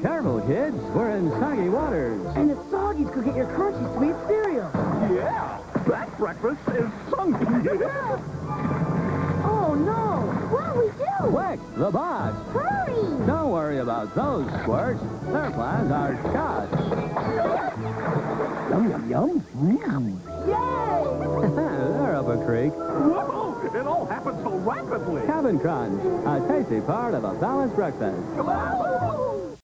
Careful, kids. We're in soggy waters. And the soggies could get your crunchy sweet cereal. Yeah, that breakfast is sunky. Oh, no. What'll we do? Quick, the boss. Hurry! Don't worry about those squirts. Their plans are shot. Yum, yum, yum. Yay! They're up a creek. Whoa, it all happened so rapidly. Cabin Crunch, a tasty part of a balanced breakfast. Whoa.